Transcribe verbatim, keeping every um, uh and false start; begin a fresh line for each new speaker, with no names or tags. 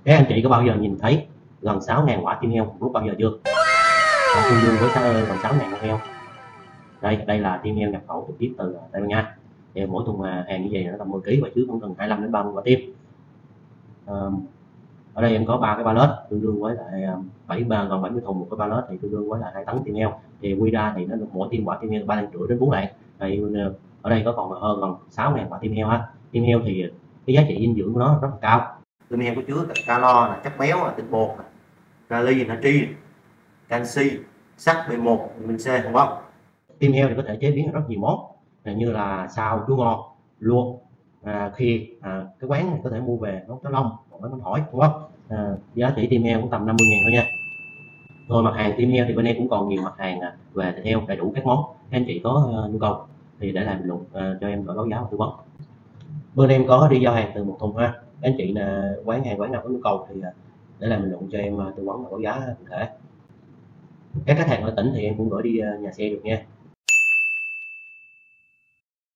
Các anh chị có bao giờ nhìn thấy gần sáu ngàn quả tim heo cùng lúc bao giờ chưa? Và tương đương với sáu, gần sáu ngàn con heo. Đây, đây là tim heo nhập khẩu trực tiếp từ Tây Ban Nha. Thì mỗi thùng hàng như vậy nó tầm mười ki lô gam và chứa khoảng gần hai mươi lăm đến ba mươi quả tim. À, ở đây em có ba cái pallet tương đương với lại bảy ba gần bảy mươi thùng, một cái pallet thì tương đương với là hai tấn tim heo. Thì quy ra thì nó được mỗi tim quả tim heo ba lạng rưỡi đến bốn lạng. Thì ở đây có còn hơn gần sáu ngàn quả tim heo ha. Tim heo thì cái giá trị dinh dưỡng của nó rất là cao. Tim heo có chứa calo, là chất béo, là tinh bột, kali, natri, canxi, sắt, B một, vitamin C, không không? Tim heo thì có thể chế biến rất nhiều món như là xào, chua ngọt, luộc, à, khi à, cái quán này có thể mua về nấu cháo lòng, còn bánh hỏi, đúng không? À, giá trị tim heo cũng tầm năm mươi ngàn thôi nha. Rồi mặt hàng tim heo thì bên em cũng còn nhiều mặt hàng về thịt heo đầy đủ các món. Anh chị có uh, nhu cầu thì để làm bình luận uh, cho em gọi báo giá và tư vấn. Bên em có đi giao hàng từ một thùng ha. Anh chị là quán hàng quán nào có nhu cầu thì uh, để làm bình luận cho em uh, tư vấn và báo giá cụ thể. Các khách hàng ở tỉnh thì em cũng gửi đi uh, nhà xe được nha.